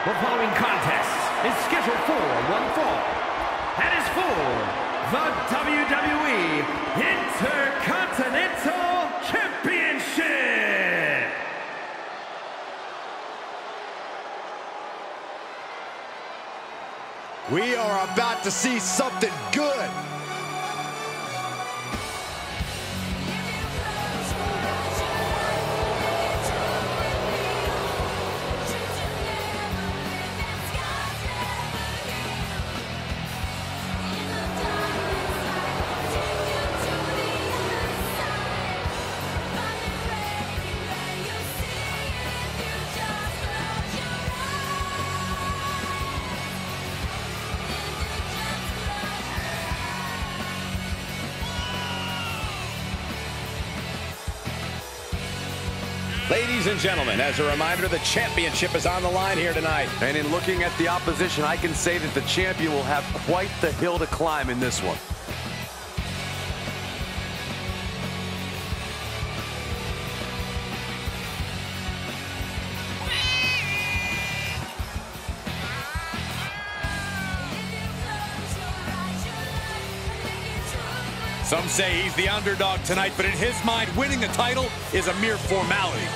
The following contest is scheduled for one fall and is for the WWE Intercontinental Championship. We are about to see something good. Ladies and gentlemen, as a reminder, the championship is on the line here tonight. And in looking at the opposition, I can say that the champion will have quite the hill to climb in this one. Some say he's the underdog tonight, but in his mind, winning the title is a mere formality.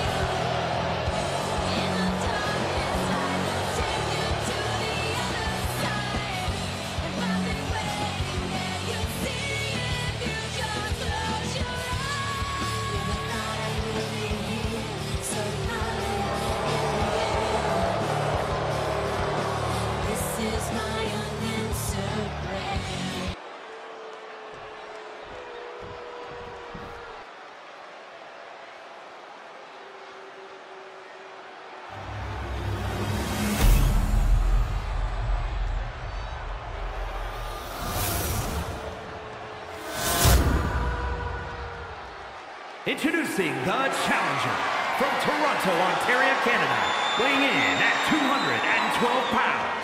Introducing the challenger from Toronto, Ontario, Canada, weighing in at 212 pounds,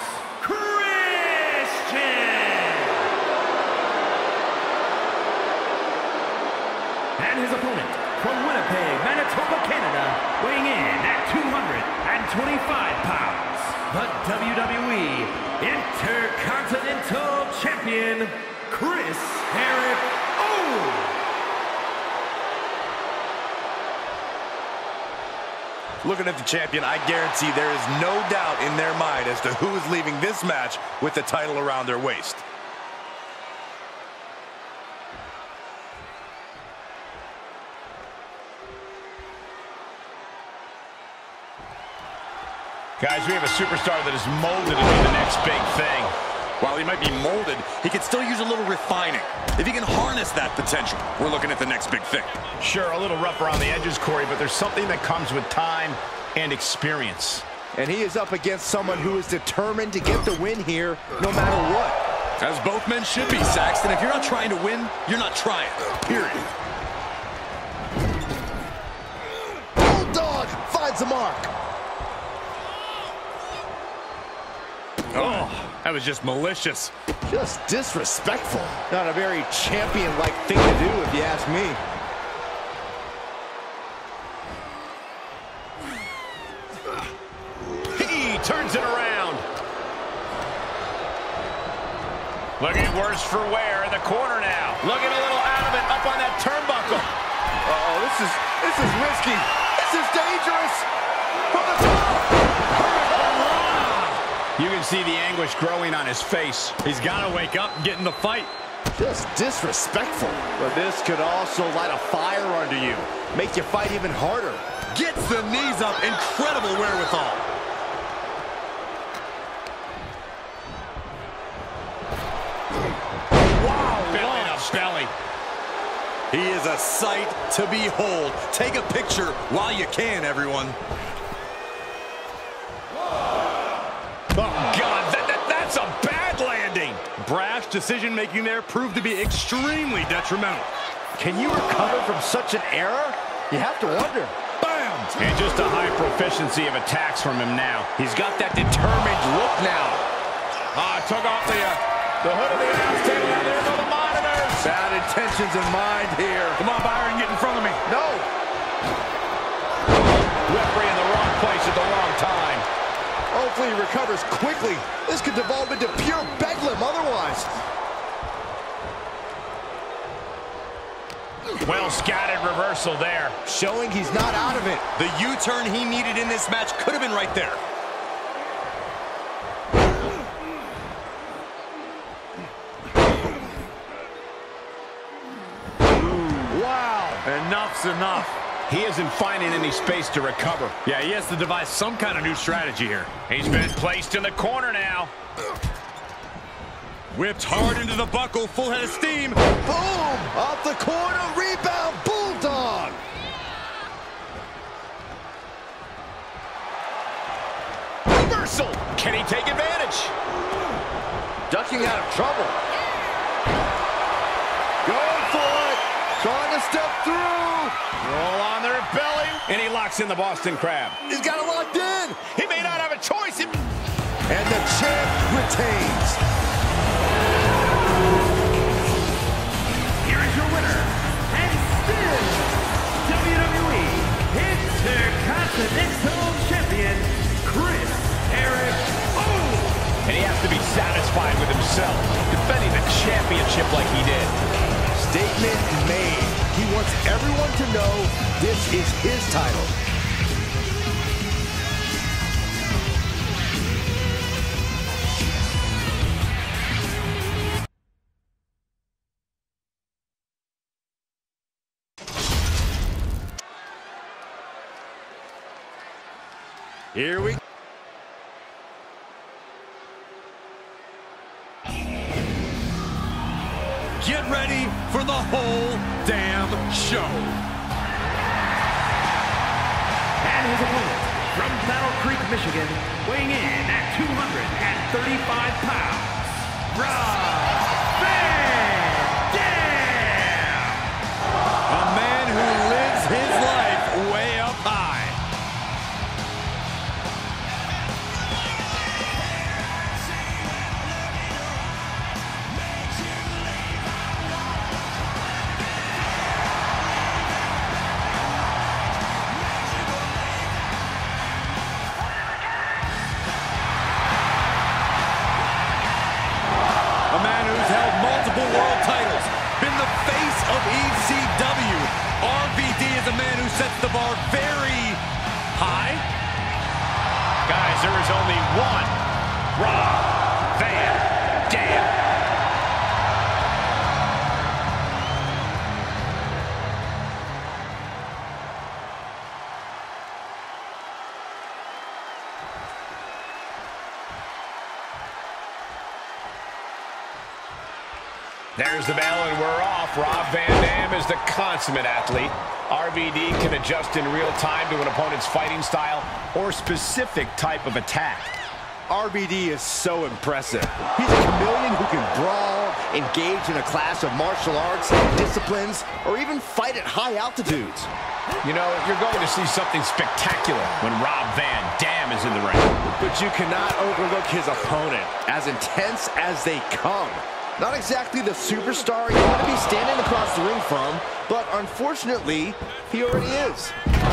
Christian! And his opponent from Winnipeg, Manitoba, Canada, weighing in at 225 pounds, the WWE Intercontinental Champion, Chris Jericho. Looking at the champion, I guarantee there is no doubt in their mind as to who is leaving this match with the title around their waist. Guys, we have a superstar that is molded to be the next big thing. While he might be molded, he can still use a little refining. If he can harness that potential, we're looking at the next big thing. Sure, a little rough around the edges, Corey, but there's something that comes with time and experience. And he is up against someone who is determined to get the win here, no matter what. As both men should be, Saxton. If you're not trying to win, you're not trying. Period. Bulldog finds the mark. Oh, that was just malicious. Just disrespectful. Not a very champion-like thing to do, if you ask me. He turns it around. Looking worse for wear in the corner now. Looking a little out of it, up on that turnbuckle. Uh-oh, this is risky. This is dangerous. From the top. You can see the anguish growing on his face. He's got to wake up and get in the fight. Just disrespectful. But this could also light a fire under you. Make you fight even harder. Gets the knees up. Incredible wherewithal. Wow, belly to belly. He is a sight to behold. Take a picture while you can, everyone. Oh, God, that's a bad landing. Brash decision-making there proved to be extremely detrimental. Can you recover from such an error? You have to wonder. Bam! And just a high proficiency of attacks from him now. He's got that determined look now. Took off the hood of the announce table. Now there go the monitors. Bad intentions in mind here. Come on, Byron, get in front of me. No. Referee in the wrong place at the wrong time. Hopefully he recovers quickly. This could devolve into pure bedlam otherwise. Well scattered reversal there. Showing he's not out of it. The U-turn he needed in this match could have been right there. Wow. Enough's enough. He isn't finding any space to recover. Yeah, he has to devise some kind of new strategy here. He's been placed in the corner now. Whipped hard into the buckle, full head of steam. Boom! Off the corner, rebound, Bulldog! Reversal! Can he take advantage? Ducking out of trouble. Going for it! Trying to step through! Roll on their belly, and he locks in the Boston Crab. He's got it locked in! He may not have a choice. And the champ retains. Here is your winner, and still WWE Intercontinental Champion, Chris Jericho. And he has to be satisfied with himself, defending the championship like he did. Statement made. He wants everyone to know this is his title. Here we go. Get ready for the whole damn show. And his opponent, from Battle Creek, Michigan, weighing in at 235 pounds, Rob Van Dam! A man who lives his life way up high. A man who's held multiple world titles, been the face of ECW. RVD is a man who sets the bar very high. Guys, there is only one Rob Van Dam. There's the bell, and we're off. Rob Van Dam is the consummate athlete. RVD can adjust in real time to an opponent's fighting style or specific type of attack. RVD is so impressive. He's a chameleon who can brawl, engage in a clash of martial arts, disciplines, or even fight at high altitudes. You know, you're going to see something spectacular when Rob Van Dam is in the ring. But you cannot overlook his opponent, as intense as they come. Not exactly the superstar you want to be standing across the ring from, but unfortunately, he already is.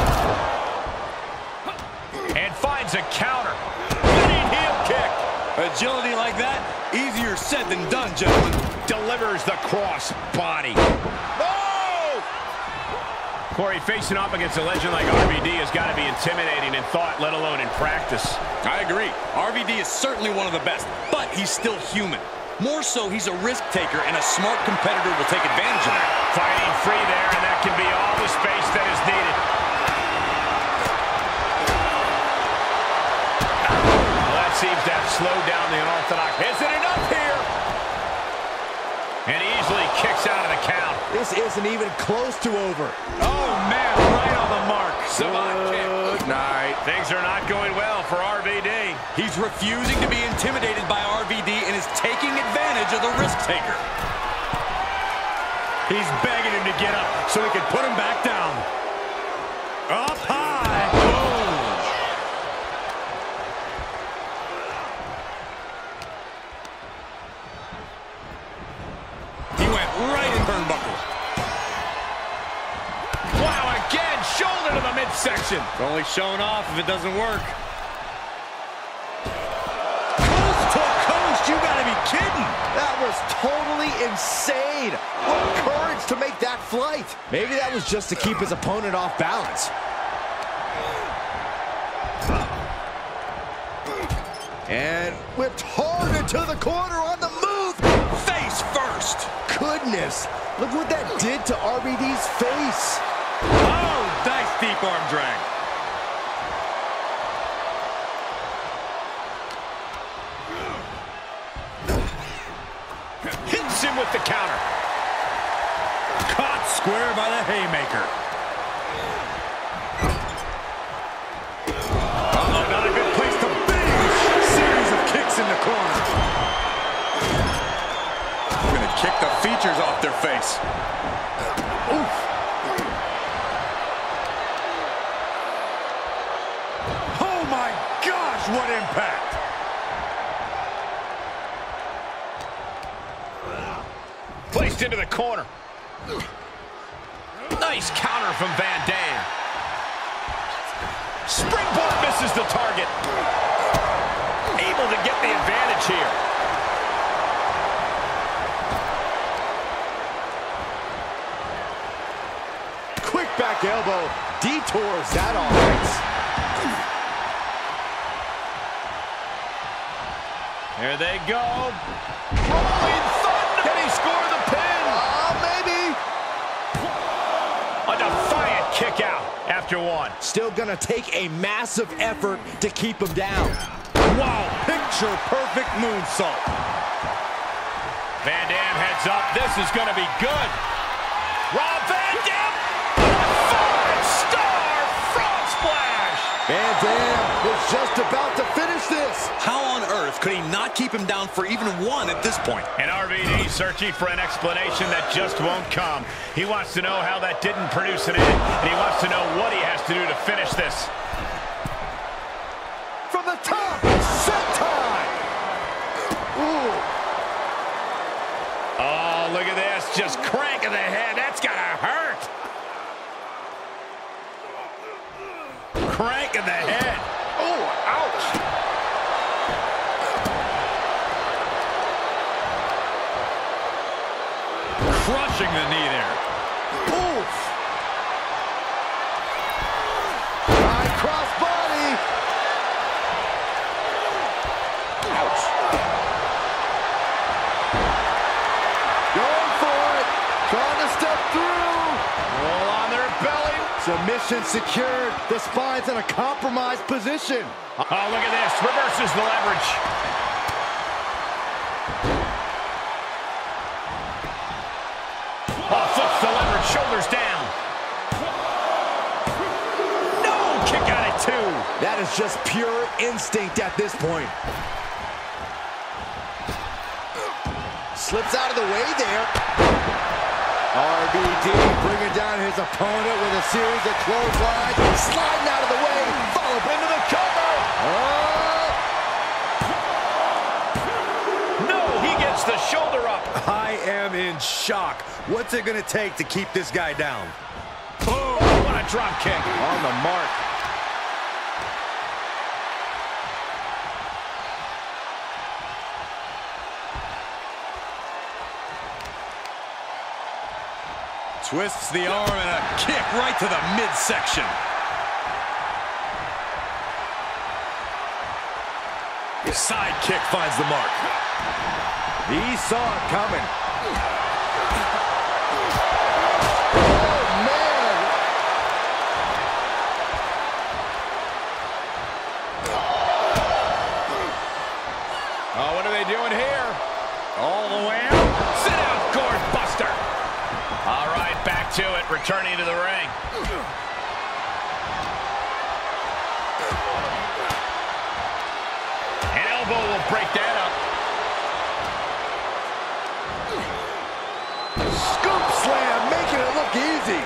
And finds a counter. Running heel kick. Agility like that, easier said than done, gentlemen. Delivers the cross body. Oh! Corey, facing off against a legend like RVD has got to be intimidating in thought, let alone in practice. I agree. RVD is certainly one of the best, but he's still human. More so, he's a risk taker, and a smart competitor will take advantage of that. Fighting free there, and that can be all the space that is needed. Well, that seems to have slowed down the unorthodox. Is it enough here? And easily kicks out of the count. This isn't even close to over. Oh, man, right on the mark. Good night. Things are not going well for RVD. He's refusing to be intimidated by RVD and is taking advantage of the risk taker. He's begging him to get up so he can put him back down. Up high. Boom. He went right in turnbuckle. Wow, again, shoulder to the midsection. It's only showing off if it doesn't work. That was totally insane. What courage to make that flight. Maybe that was just to keep his opponent off balance. And whipped hard into the corner on the move. Face first. Goodness, look what that did to RVD's face. Oh, nice deep arm drag. Hits him with the counter. Caught square by the haymaker. Uh-oh, not a good place to be. Series of kicks in the corner. Gonna kick the features off their face. Oof. Oh my gosh, what impact. Placed into the corner. Nice counter from Van Dam. Springboard misses the target. Able to get the advantage here. Quick back elbow detours that offense. There they go. Rolling thunder. Can he score the pin? Maybe. A defiant kick out after one. Still gonna take a massive effort to keep him down. Wow, picture perfect moonsault. Van Dam heads up. This is going to be good. Rob Van Dam. Five-star frog splash. Van Dam was just about to finish this. How on earth could he not keep him down for even one at this point? And RVD searching for an explanation that just won't come. He wants to know how that didn't produce an end, and he wants to know what he has to do to finish this. From the top, set time. Ooh. Oh, look at this. Just cranking the head. That's got to hurt. Cranking the head. Oh, ouch. Crushing the knee there. Oof. High cross body. Ouch. Going for it. Trying to step through. Roll on their belly. Submission secured. The spine's in a compromised position. Oh, look at this. Reverses the leverage. Oh, flips the leverage. Shoulders down. No! Kick out at two. That is just pure instinct at this point. Slips out of the way there. RVD bringing down his opponent with a series of clotheslines. Sliding out of the way. Followed into the cover. No, he gets the shoulder up. I am in shock. What's it going to take to keep this guy down? Boom! What a drop kick. On the mark. Twists the arm and a kick right to the midsection. Side kick finds the mark. He saw it coming. Oh, what are they doing here? All the way out. Sit out, gourd buster. All right, back to it, returning to the ring. An elbow will break that up. Scoop slam, making it look easy.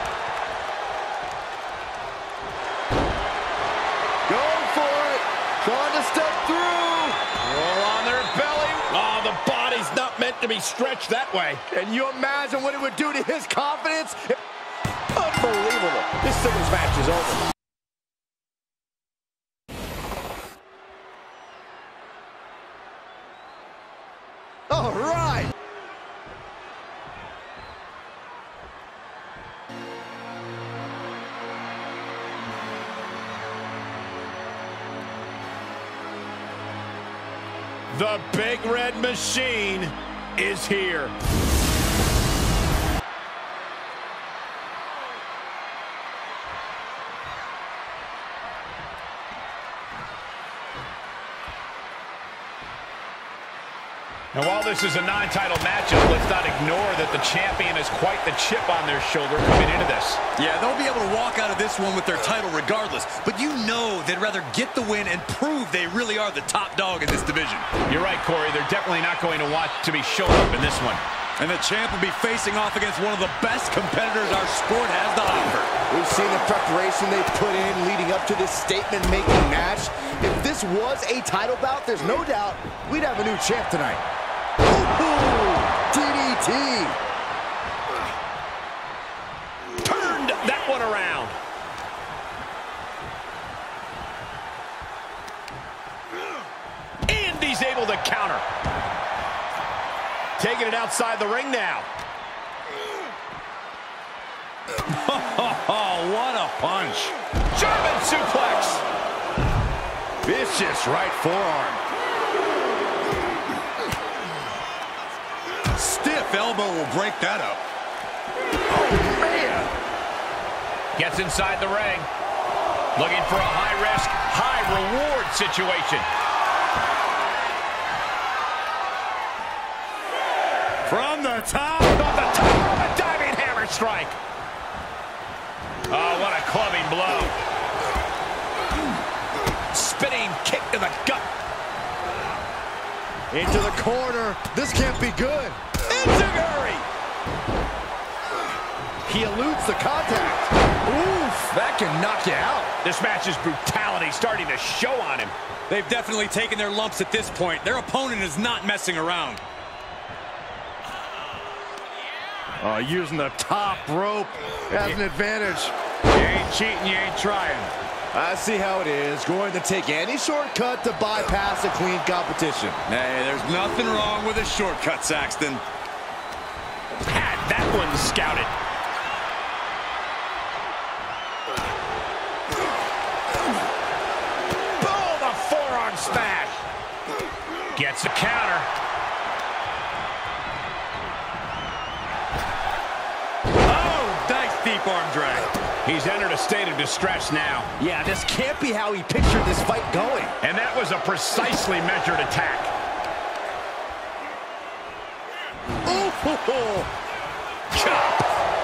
Going for it. Trying to step through. Roll on their belly. Oh, the body's not meant to be stretched that way. Can you imagine what it would do to his confidence? Unbelievable. This singles match is over. All The Big Red Machine is here. And while this is a non-title matchup, let's not ignore that the champion has quite the chip on their shoulder coming into this. Yeah, they'll be able to walk out of this one with their title regardless, but you know they'd rather get the win and prove they really are the top dog in this division. You're right, Corey. They're definitely not going to want to be shown up in this one. And the champ will be facing off against one of the best competitors our sport has to offer. We've seen the preparation they put in leading up to this statement-making match. If this was a title bout, there's no doubt we'd have a new champ tonight. DDT. Turned that one around. And he's able to counter. Taking it outside the ring now. Oh, what a punch. German suplex. Vicious right forearm. Stiff elbow will break that up. Oh, man. Gets inside the ring. Looking for a high-risk, high-reward situation. From the top. Off the top, a diving hammer strike. Oh, what a clubbing blow. Spinning kick to the gut. Into the corner. This can't be good. Enziguri. He eludes the contact. Oof, that can knock you out. This match's brutality starting to show on him. They've definitely taken their lumps at this point. Their opponent is not messing around. Using the top rope as an advantage. You ain't cheating, you ain't trying. I see how it is. Going to take any shortcut to bypass a clean competition. Hey, there's nothing wrong with a shortcut, Saxton. Had that one scouted. Boom, a forearm smash. Gets a counter. Deep arm drag. He's entered a state of distress now. Yeah, this can't be how he pictured this fight going. And that was a precisely measured attack. Ooh, Chop.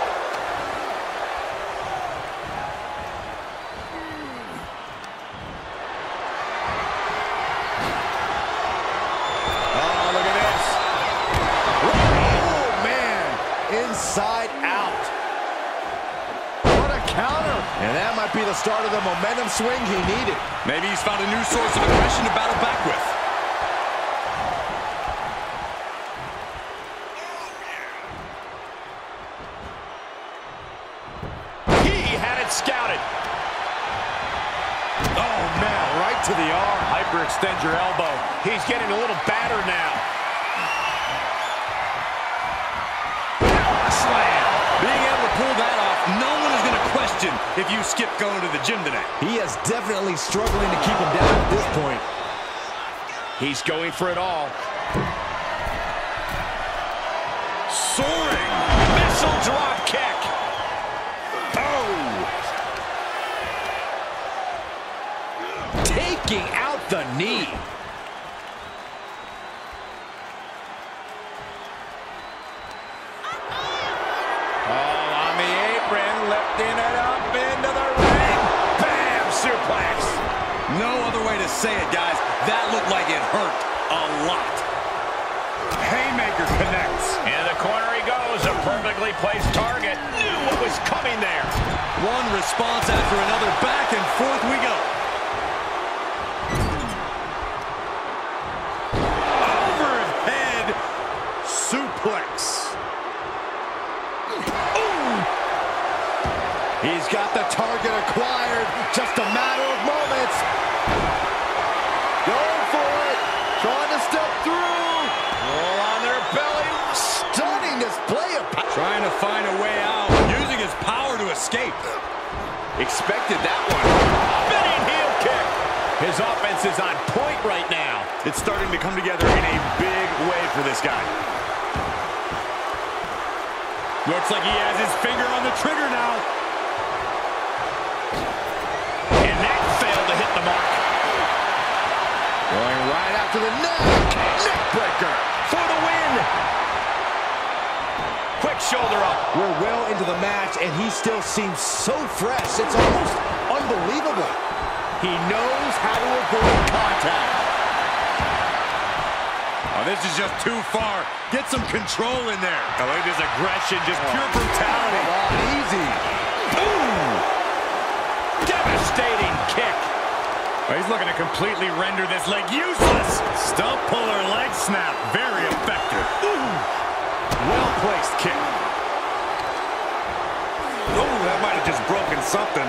oh, look at this. Oh, man. Inside out. Counter, and that might be the start of the momentum swing he needed. Maybe he's found a new source of aggression to battle back with. He had it scouted. Oh, man, right to the arm. Hyperextend your elbow. He's getting a little battered now. Slam. Being able to pull that off, no one is going to question if you skip going to the gym today. He is definitely struggling to keep him down at this point. He's going for it all. Soaring. Missile drop kick. Oh. Taking out the knee. Lifting it up into the ring. Bam! Suplex. No other way to say it, guys. That looked like it hurt a lot. Haymaker connects. In the corner he goes. A perfectly placed target. Knew what was coming there. One response after another. Back and forth we go. Overhead suplex. He's got the target acquired. Just a matter of moments. Going for it. Trying to step through. Roll on their belly. Stunning display of power. Trying to find a way out. Using his power to escape. Expected that one. Spinning heel kick. His offense is on point right now. It's starting to come together in a big way for this guy. Looks like he has his finger on the trigger now. And that failed to hit the mark. Going right after the neck. Neck breaker for the win. Quick shoulder up. We're well into the match, and he still seems so fresh. It's almost unbelievable. He knows how to avoid contact. Oh, this is just too far. Get some control in there. Oh, look at this aggression, just pure brutality. Easy. Boom! Devastating kick. Oh, he's looking to completely render this leg useless. Stump puller leg snap. Very effective. Well-placed kick. Oh, that might have just broken something.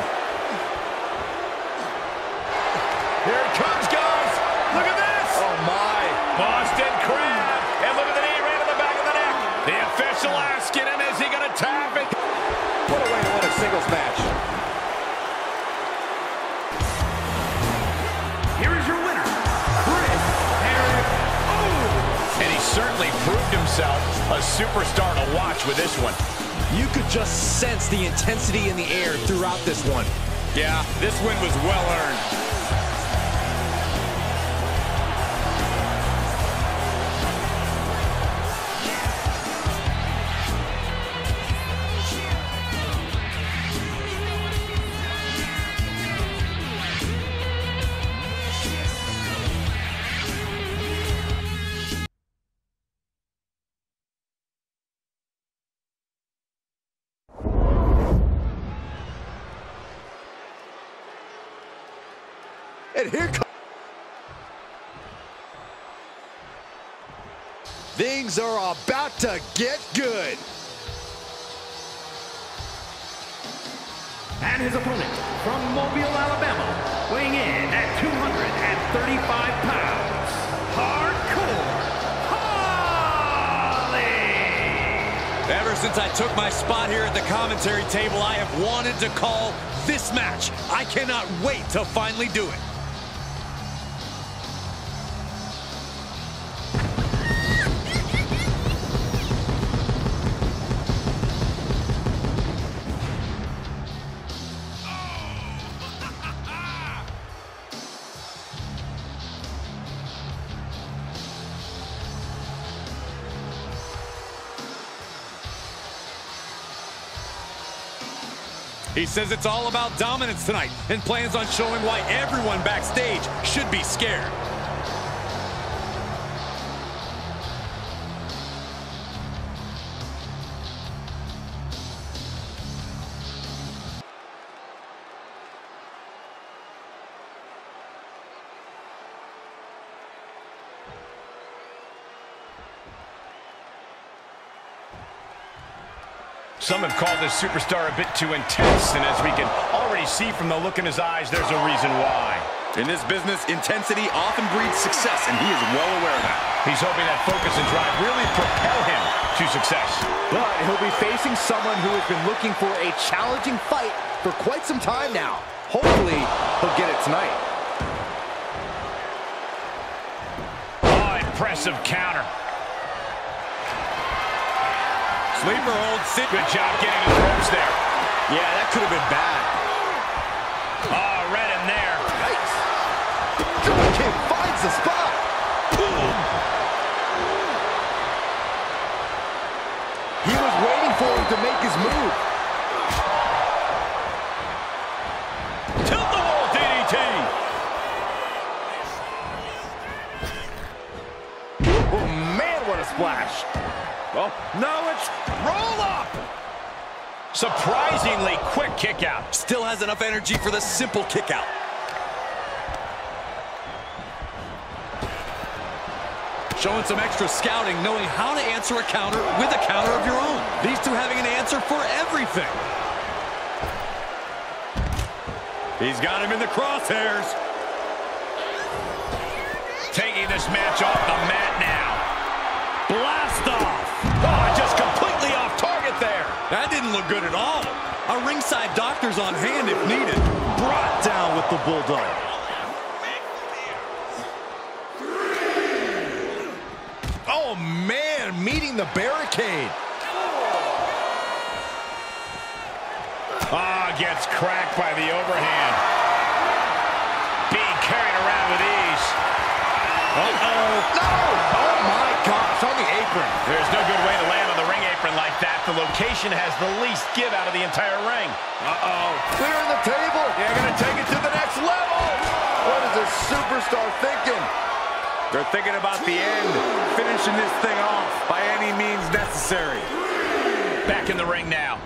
Here it comes, guys. Look at this. Oh, my. Boston Crab. And look at the knee right in the back of the neck. The official asking him, is he going to tap it? What a way to win a singles match. Here is your winner, Chris Jericho. And he certainly proved himself a superstar to watch with this one. You could just sense the intensity in the air throughout this one. Yeah, this win was well-earned. And here comes... Things are about to get good. And his opponent from Mobile, Alabama, weighing in at 235 pounds, Hardcore Holly! Ever since I took my spot here at the commentary table, I have wanted to call this match. I cannot wait to finally do it. He says it's all about dominance tonight and plans on showing why everyone backstage should be scared. Some have called this superstar a bit too intense, and as we can already see from the look in his eyes, there's a reason why. In this business, intensity often breeds success, and he is well aware of that. He's hoping that focus and drive really propel him to success. But he'll be facing someone who has been looking for a challenging fight for quite some time now. Hopefully, he'll get it tonight. Oh, impressive counter. Sleeper hold. Good job getting his ropes there. Yeah, that could have been bad. Oh, right in there. Nice. Drop kick finds the spot. Boom. He was waiting for him to make his move. Tilt the wall DDT. Oh, man, what a splash. Well, no, it's roll up. Surprisingly quick kick out. Still has enough energy for the simple kick out. Showing some extra scouting, knowing how to answer a counter with a counter of your own. These two having an answer for everything. He's got him in the crosshairs. Taking this match off the mat now. Blast off. Oh, just completely off target there. That didn't look good at all. A ringside doctor's on hand if needed. Brought down with the Bulldog. scaling the barricade. Gets cracked by the overhand. Being carried around with ease. Uh-oh. No! Oh, my gosh, on the apron. There's no good way to land on the ring apron like that. The location has the least give out of the entire ring. Clearing the table. They're going to take it to the next level. What is this superstar thinking? They're thinking about the end, finishing this thing off by any means necessary. Back in the ring now.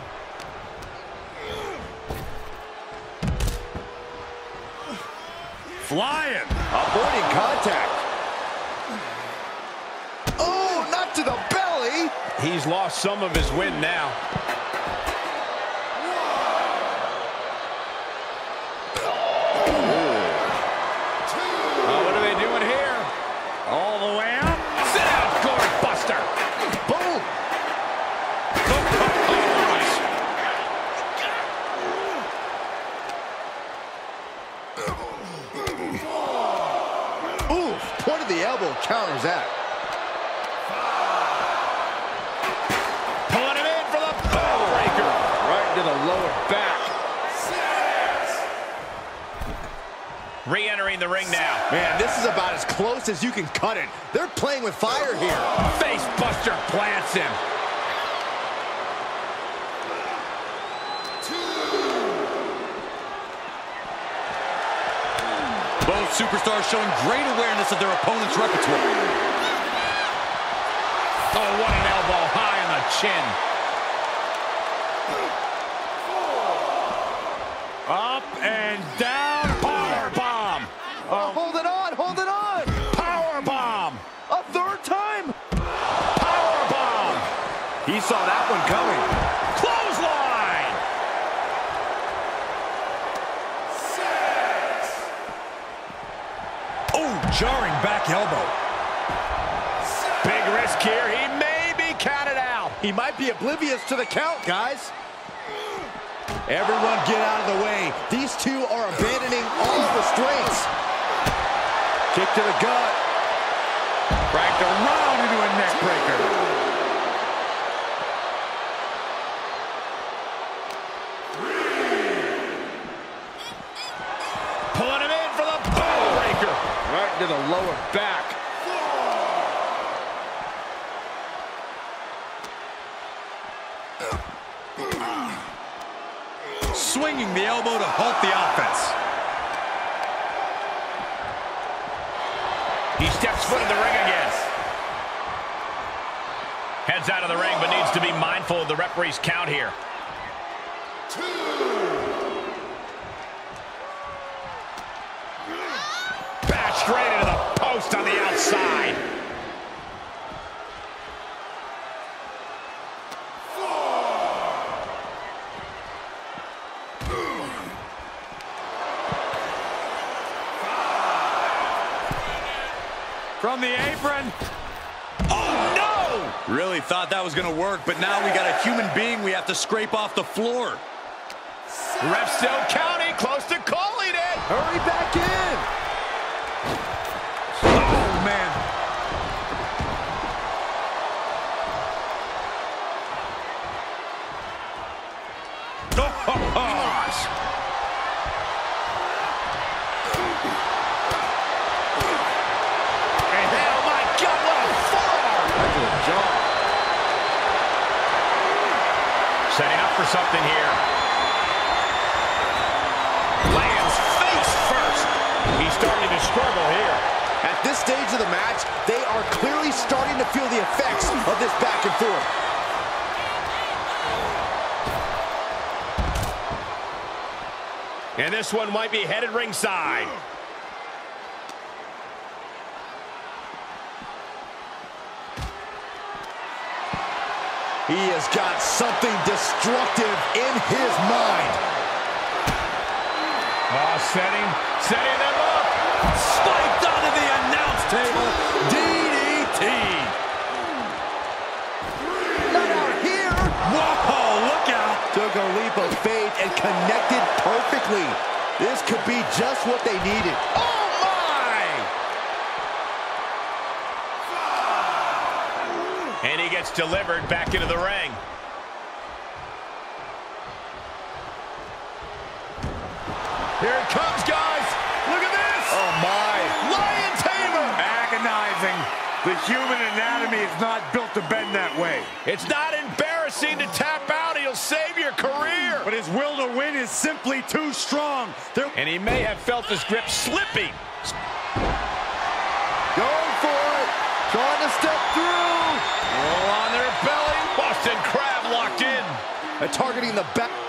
Flying. Avoiding contact. Oh, not to the belly. He's lost some of his wind now. What are they doing here? All the way up. Sit out, Gourd Buster. Boom. Oof, point of the elbow counters that. Pulling him in for the breaker. Right to the lower back. Re-entering the ring now. Man, this is about as close as you can cut it. They're playing with fire here. Face buster plants him. Both superstars showing great awareness of their opponent's repertoire. Oh, what an elbow high on the chin. Up and down. Power bomb. Hold it on, hold it on. Power bomb. A third time. Power bomb. He saw that one coming. Clothesline. Oh, jarring back elbow. Big risk here. He may be counted out. He might be oblivious to the count, guys. Everyone get out of the way. These two are abandoning all restraints. Kick to the gut. Cranked around into a neck breaker. Pulling him in for the breaker. Right to the lower back. Swinging the elbow to halt the offense. He steps foot in the ring again. Heads out of the ring, but needs to be mindful of the referee's count here. Bash straight into the post on the outside. From the apron. Oh, no! Really thought that was going to work, but now we got a human being we have to scrape off the floor. Ref still counting, close to calling it. Hurry back in. Oh, man. Setting up for something here. Lands face first. He's starting to struggle here. At this stage of the match, they are clearly starting to feel the effects of this back and forth. And this one might be headed ringside. He has got something destructive in his mind. Setting them up. Spiked onto the announce table. DDT. Not out here. Whoa, look out. Took a leap of faith and connected perfectly. This could be just what they needed. Oh, my! And he gets delivered back into the ring. Here it comes, guys. Look at this. Oh, my. Lion Tamer. Agonizing. The human anatomy is not built to bend that way. It's not embarrassing to tap out. He'll save your career. But his will to win is simply too strong. And he may have felt his grip slipping. Going for it. Trying to step through. Roll on their belly. Boston Crab locked in. Targeting the back.